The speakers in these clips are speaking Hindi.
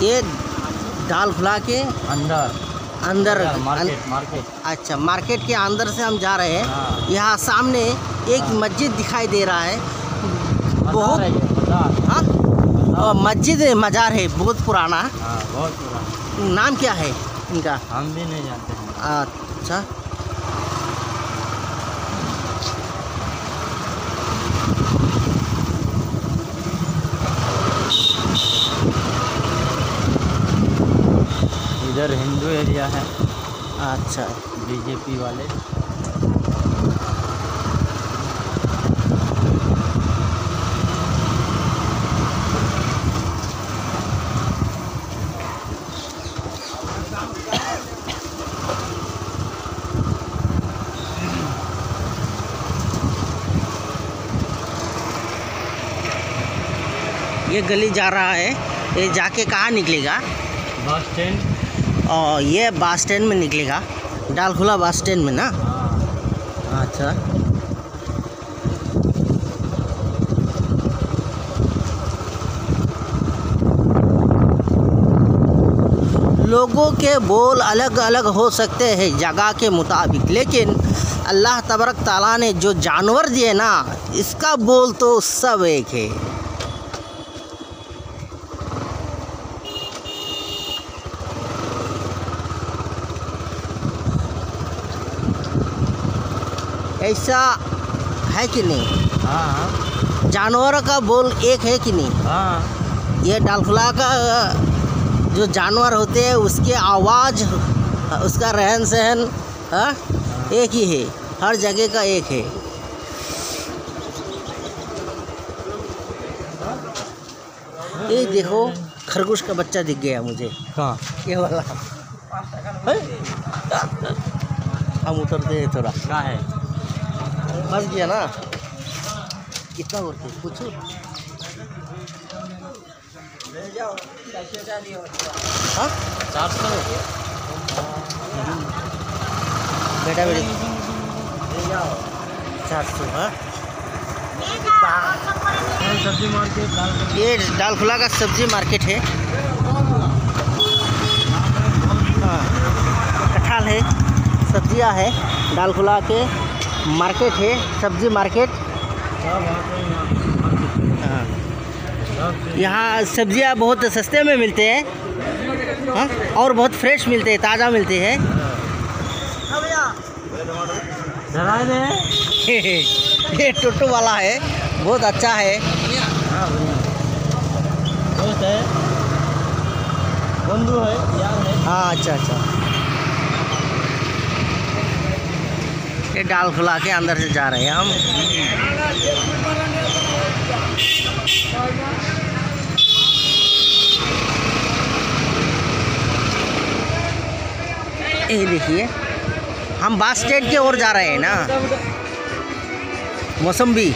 ये डालखुला के अंदर मार्केट। अच्छा, मार्केट के अंदर से हम जा रहे हैं। हाँ। यहाँ सामने एक मस्जिद दिखाई दे रहा है, बहुत हाँ मस्जिद मज़ार है, बहुत पुराना। हाँ, बहुत पुराना। नाम क्या है इनका? हम भी नहीं जानते हैं। अच्छा, इधर हिंदू एरिया है। अच्छा, बीजेपी वाले। ये गली जा रहा है, ये जाके कहाँ निकलेगा? Bus stand. और ये बस स्टैंड में निकलेगा, डालखुला बस स्टैंड में ना। अच्छा, लोगों के बोल अलग अलग हो सकते हैं जगह के मुताबिक, लेकिन अल्लाह तबारक ताला ने जो जानवर दिए ना, इसका बोल तो सब एक है। ऐसा है कि नहीं? हाँ, जानवरों का बोल एक है कि नहीं? हाँ। ये डालखुला का जो जानवर होते हैं उसकी आवाज़, उसका रहन सहन एक ही है, हर जगह का एक है। ये देखो, खरगोश का बच्चा दिख गया मुझे। कहाँ? ये वाला। हम उतरते हैं थोड़ा। कहाँ है? फंस गया ना, कितना बोलते पूछो। हाँ, 400। बेटा बेटी 400। हाँ, सब्जी मार्केट। ये डालखुला का सब्जी मार्केट है। हाँ, कटहल है, सब्जियां है, डालखुला के मार्केट है, सब्जी मार्केट। हाँ, यहाँ सब्जियां बहुत सस्ते में मिलते हैं। हाँ, और बहुत फ्रेश मिलते हैं, ताज़ा मिलते हैं। ये टोटो वाला है, बहुत अच्छा है। दोस्त है, बंधु है, यार है। हाँ, अच्छा अच्छा। ये डालखुला के अंदर से जा रहे हैं हम। ये देखिए, हम बस स्टैंड की ओर जा रहे हैं ना, मौसम्बी।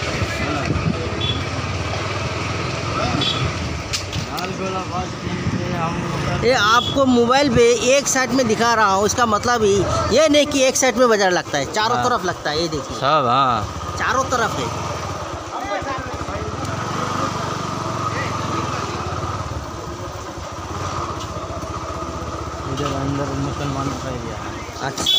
ये आपको मोबाइल पे एक साइड में दिखा रहा हूँ, इसका मतलब ही ये नहीं कि एक साइड में बाजार लगता है, चारों तरफ लगता है। ये देखिए सब, हाँ, चारों तरफ है। इधर अंदर मुसलमान का एरिया है। अच्छा,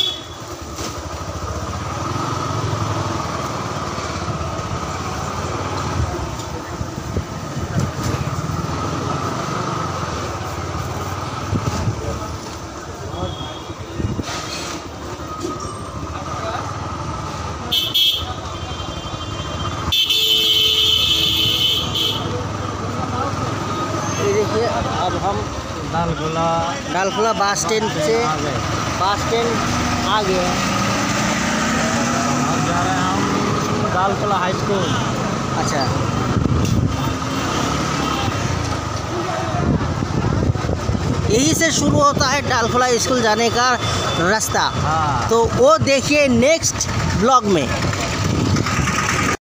ये देखिए, अब हम डालखुला बस स्टैंड से बस स्टैंड आ गए हैं। हम जा रहे हैं हम डालखुला हाई स्कूल। अच्छा, यही से शुरू होता है डालखुला स्कूल जाने का रास्ता। हाँ। तो वो देखिए नेक्स्ट ब्लॉग में।